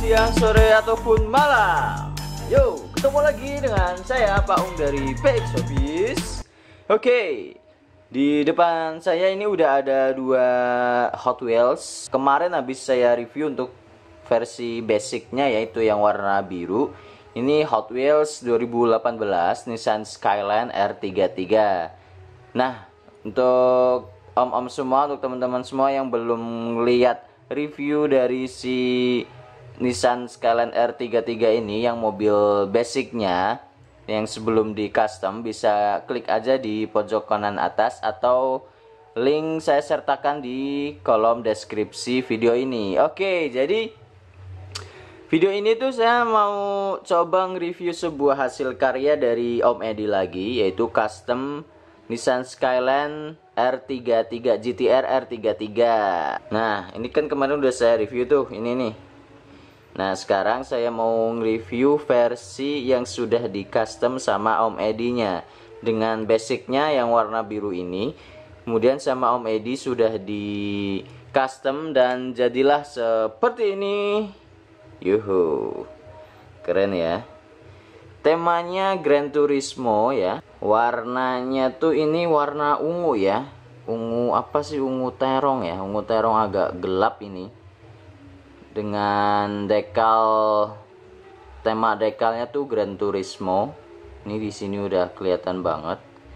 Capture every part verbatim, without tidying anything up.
siang, sore, ataupun malam. Yo, ketemu lagi dengan saya Pak Ung dari P X Office. Oke, di depan saya ini udah ada dua Hot Wheels. Kemarin habis saya review untuk versi basicnya, yaitu yang warna biru. Ini Hot Wheels dua ribu delapan belas Nissan Skyline R tiga puluh tiga. Nah, untuk om-om semua, untuk teman-teman semua yang belum lihat review dari si Nissan Skyline R tiga puluh tiga ini, yang mobil basicnya yang sebelum di custom, bisa klik aja di pojok kanan atas atau link saya sertakan di kolom deskripsi video ini. Oke, jadi video ini tuh saya mau coba nge-review sebuah hasil karya dari Om Edi lagi, yaitu custom Nissan Skyline R tiga puluh tiga G T R R tiga puluh tiga. Nah, ini kan kemarin udah saya review tuh, ini nih. Nah, sekarang saya mau nge-review versi yang sudah di custom sama Om Edi-nya, dengan basicnya yang warna biru ini. Kemudian sama Om Edi sudah di custom dan jadilah seperti ini. Yuhu, keren ya. Temanya Gran Turismo ya. Warnanya tuh ini warna ungu ya. Ungu apa sih? Ungu terong ya. Ungu terong agak gelap ini. Dengan dekal, tema dekalnya tuh Gran Turismo. Ini di sini udah kelihatan banget.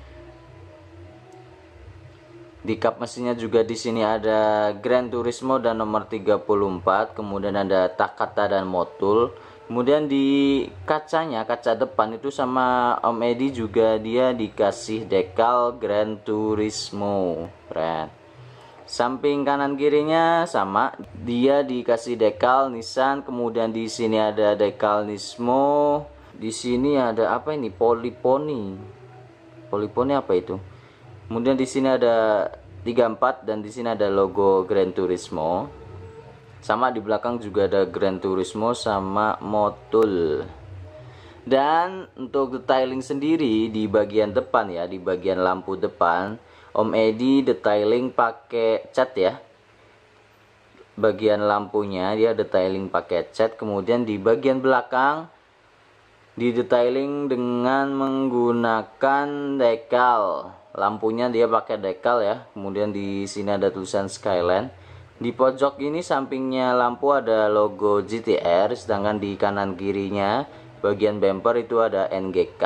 Di kap mesinnya juga di sini ada Gran Turismo dan nomor tiga puluh empat. Kemudian ada Takata dan Motul. Kemudian di kacanya, kaca depan itu sama Om Edi juga dia dikasih dekal Gran Turismo. Keren. Samping kanan kirinya sama, dia dikasih dekal Nissan. Kemudian di sini ada dekal Nismo. Di sini ada apa ini? Poliponi. Poliponi apa itu? Kemudian di sini ada tiga puluh empat dan di sini ada logo Gran Turismo. Sama di belakang juga ada Gran Turismo sama Motul. Dan untuk detailing sendiri di bagian depan ya, di bagian lampu depan, Om Edi detailing pakai cat ya. Bagian lampunya dia detailing pakai cat. Kemudian di bagian belakang di detailing dengan menggunakan dekal. Lampunya dia pakai dekal ya. Kemudian di sini ada tulisan Skyline. Di pojok ini sampingnya lampu ada logo G T R, sedangkan di kanan kirinya bagian bumper itu ada N G K.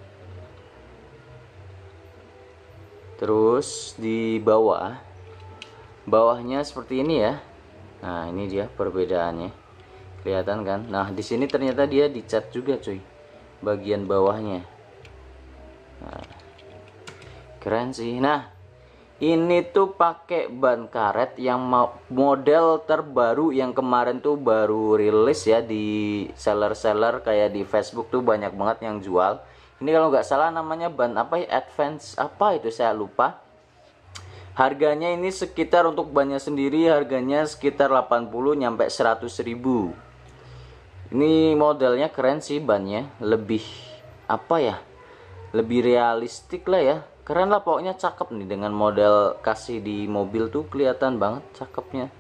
Terus di bawah, bawahnya seperti ini ya. Nah, ini dia perbedaannya. Kelihatan kan? Nah, di sini ternyata dia dicat juga, cuy. Bagian bawahnya. Nah, keren sih. Nah, ini tuh pakai ban karet yang model terbaru yang kemarin tuh baru rilis ya, di seller-seller kayak di Facebook tuh banyak banget yang jual. Ini kalau nggak salah namanya ban apa ya, Advance apa itu saya lupa. Harganya ini sekitar untuk bannya sendiri harganya sekitar delapan puluh nyampe seratus ribu. Ini modelnya keren sih, bannya lebih apa ya, lebih realistik lah ya. Keren lah pokoknya, cakep nih dengan model kasih di mobil tuh kelihatan banget cakepnya.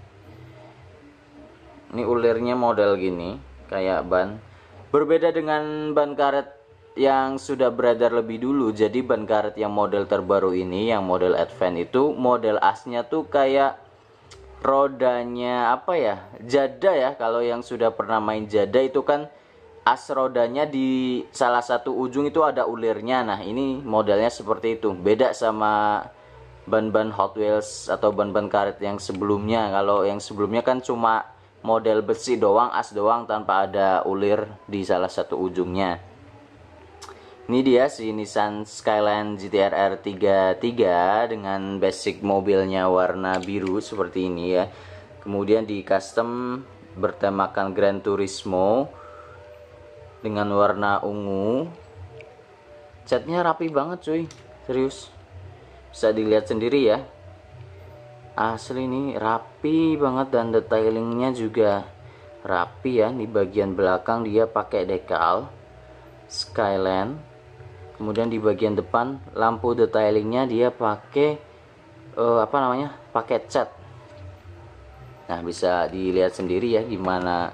Ini ulirnya model gini kayak ban. Berbeda dengan ban karet yang sudah beredar lebih dulu. Jadi ban karet yang model terbaru ini, yang model Advance itu, model asnya tuh kayak rodanya apa ya, Jada ya. Kalau yang sudah pernah main Jada itu kan as rodanya di salah satu ujung itu ada ulirnya. Nah, ini modelnya seperti itu. Beda sama ban-ban Hot Wheels atau ban-ban karet yang sebelumnya. Kalau yang sebelumnya kan cuma model besi doang, as doang tanpa ada ulir di salah satu ujungnya. Ini dia si Nissan Skyline G T R R tiga puluh tiga dengan basic mobilnya warna biru seperti ini ya. Kemudian di custom bertemakan Gran Turismo dengan warna ungu. Catnya rapi banget cuy, serius. Bisa dilihat sendiri ya. Asli ini rapi banget dan detailingnya juga rapi ya. Di bagian belakang dia pakai dekal Skyline. Kemudian di bagian depan lampu detailingnya dia pakai uh, apa namanya? Pakai cat. Nah, bisa dilihat sendiri ya gimana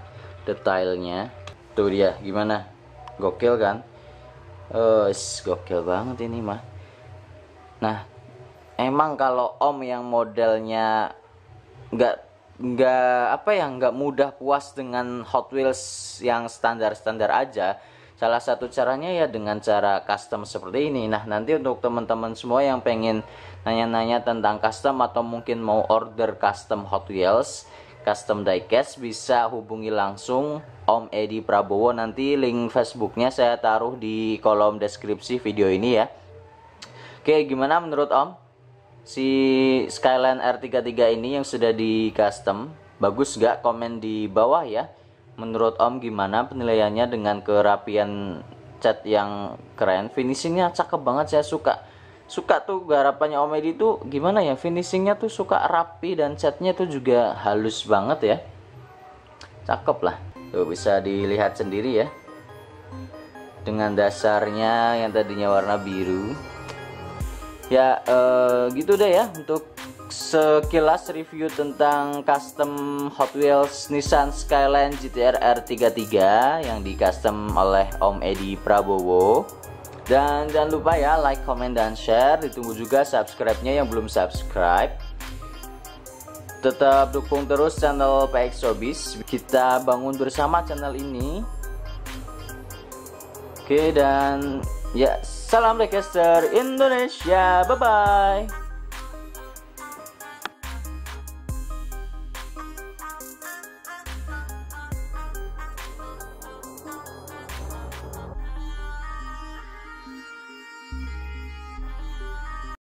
detailnya. Tuh dia, gimana? Gokil kan? Eh, gokil banget ini mah. Nah, emang kalau Om yang modelnya nggak nggak apa ya nggak mudah puas dengan Hot Wheels yang standar-standar aja, salah satu caranya ya dengan cara custom seperti ini. Nah, nanti untuk teman-teman semua yang pengen nanya-nanya tentang custom atau mungkin mau order custom Hot Wheels, custom diecast, bisa hubungi langsung Om Edi Prabowo. Nanti link Facebooknya saya taruh di kolom deskripsi video ini ya. Oke, gimana menurut Om si Skyline R tiga puluh tiga ini yang sudah di custom? Bagus gak? Komen di bawah ya. Menurut Om gimana penilaiannya dengan kerapian cat yang keren? Finishingnya cakep banget, saya suka. Suka tuh garapannya Om Edi tuh gimana ya, finishingnya tuh suka rapi dan catnya tuh juga halus banget ya. Cakep lah. Tuh bisa dilihat sendiri ya. Dengan dasarnya yang tadinya warna biru. Ya eh, gitu deh ya untuk sekilas review tentang custom Hot Wheels Nissan Skyline G T R R tiga puluh tiga yang di custom oleh Om Edi Prabowo. Dan jangan lupa ya like, comment, dan share. Ditunggu juga subscribe-nya yang belum subscribe. Tetap dukung terus channel P X Showbiz. Kita bangun bersama channel ini. Oke, dan ya salam Recaster Indonesia. Bye bye.